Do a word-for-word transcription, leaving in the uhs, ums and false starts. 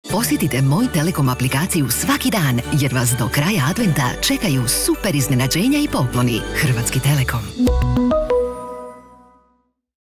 Posjetite Moj Telekom aplikaciju svaki dan jer vas do kraja adventa čekaju super iznenađenja i pokloni. Hrvatski Telekom.